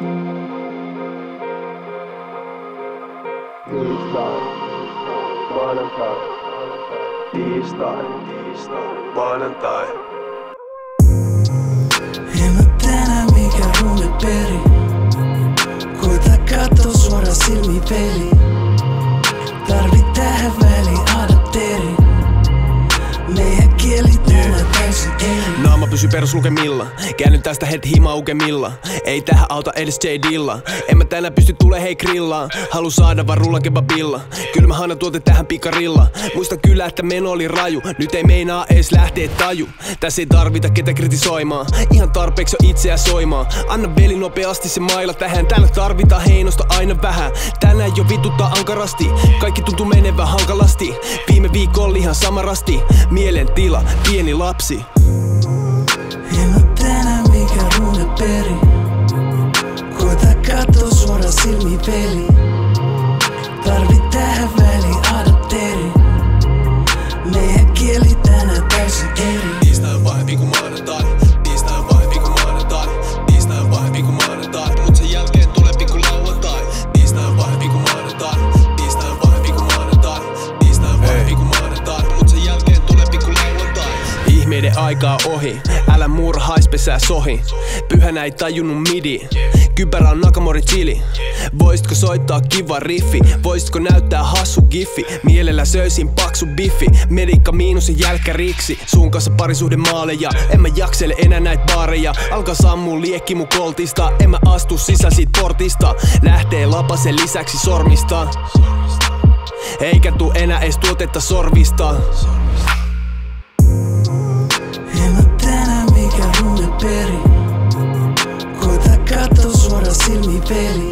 Tiistai, maanantai, tiistai, maanantai. En mä tänään mikä ruume peri. Koita katsoa suoraan silmiin peli. Tarvit tähän väliin adapteeri. Meidän kieli tänään täysin eri. Naama pysyy peruslukemilla, käännyn tästä heti himaukemilla. Ei tähän auta edes J-Dilla. En mä tänään pysty tulee hei grillaa. Haluun saada vaan rullan kebabilla. Kyllä mä hana tuote tähän pikarilla. Muista kyllä että meno oli raju. Nyt ei meinaa ees lähtee taju. Tässä ei tarvita ketä kritisoimaan. Ihan tarpeeksi on itseä soimaan. Anna veli nopeasti se maila tähän. Täällä tarvitaan heinosta aina vähän. Tänään jo vituttaa ankarasti. Kaikki tuntuu menevän hankalasti. Viime viikko oli ihan samarasti. Mielentila, pieni lapsi. En mä tänään mikä ruume peri. Koita katsoa suoraan silmiin peli. Tarvit tähän väliin adapteeri. Meidän kieli tänään täysin eri. Tiistai on pahempi kuin maanantai. Tiistai on pahempi kuin maanantai. Tiistai on pahempi kuin maanantai. Mut sen jälkeen tulee pikku lauantai. Tiistai on pahempi kuin maanantai. Tiistai on pahempi kuin maanantai. Tiistai on pahempi kuin maanantai. Mut sen jälkeen tulee pikku lauantai. Ihmeiden aika on ohi. Älä murhais pesää sohi. Pyhänä ei tajunnut midi. Kypärä on Nakamori chili. Voisitko soittaa kiva riffi? Voisitko näyttää hassu giffi? Mielellä söisin paksu biffi. Medikka miinus ja jälkkäriksi. Sun kanssa parisuhde maaleja. En mä jaksele enää näit baareja. Alkaa sammuu liekki mun koltista. En mä astu sisään siitä portista. Lähtee lapasen lisäksi sormista. Eikä tuu enää ees tuotetta sorvista. En mä tänään mikä ruume peri. Koita katsoa suoraan silmiin peli.